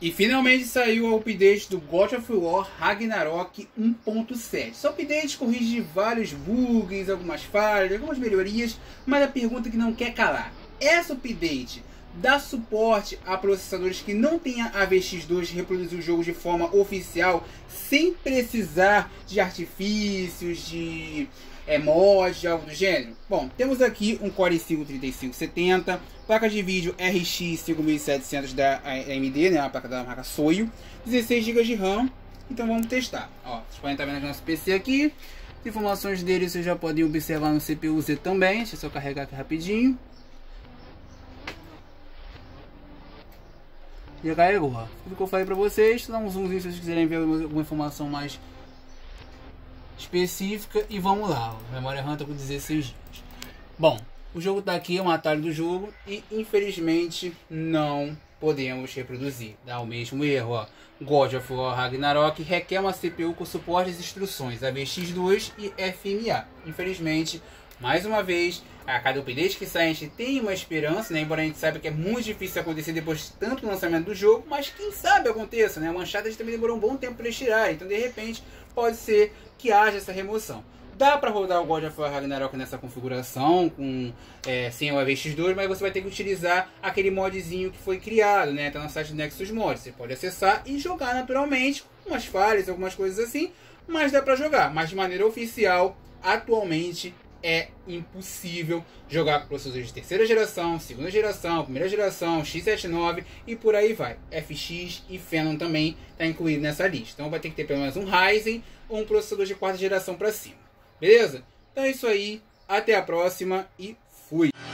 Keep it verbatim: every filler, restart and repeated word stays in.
E finalmente saiu o update do God of War Ragnarok um ponto sete. Esse update corrige vários bugs, algumas falhas, algumas melhorias, mas a pergunta que não quer calar: essa update dá suporte a processadores que não tenham a V X dois reproduzir o jogo de forma oficial, sem precisar de artifícios, de é, mods, algo do gênero? Bom, temos aqui um Core i cinco trinta e cinco setenta, placa de vídeo R X cinco mil e setecentos da A M D, né, a placa da marca Soio, dezesseis gigas de RAM. Então vamos testar. Ó, vocês podem estar vendo no nosso P C aqui. As informações dele vocês já podem observar no C P U Z também. Deixa eu só carregar aqui rapidinho. Já carregou, ó. Tudo que eu falei pra vocês. Dá um zoomzinho se vocês quiserem ver alguma informação mais específica. E vamos lá, ó. Memória RAM tá com dezesseis gigas. Bom, o jogo tá aqui, é um atalho do jogo. E infelizmente não podemos reproduzir. Dá o mesmo erro, ó. God of War Ragnarok requer uma C P U com suporte às instruções A V X dois e F M A. Infelizmente, mais uma vez, a cada update que sai a gente tem uma esperança, né? Embora a gente saiba que é muito difícil acontecer depois de tanto lançamento do jogo, mas quem sabe aconteça, né? O Uncharted também demorou um bom tempo para eles tirarem, então de repente pode ser que haja essa remoção. Dá para rodar o God of War Ragnarok nessa configuração, com, é, sem o A V X dois, mas você vai ter que utilizar aquele modzinho que foi criado, né? Tá no site do Nexus Mods. Você pode acessar e jogar naturalmente, com umas falhas, algumas coisas assim, mas dá para jogar. Mas de maneira oficial, atualmente é impossível jogar com processadores de terceira geração, segunda geração, primeira geração, x setenta e nove e por aí vai. F X e Phenom também está incluído nessa lista. Então vai ter que ter pelo menos um Ryzen ou um processador de quarta geração para cima. Beleza? Então é isso aí. Até a próxima e fui!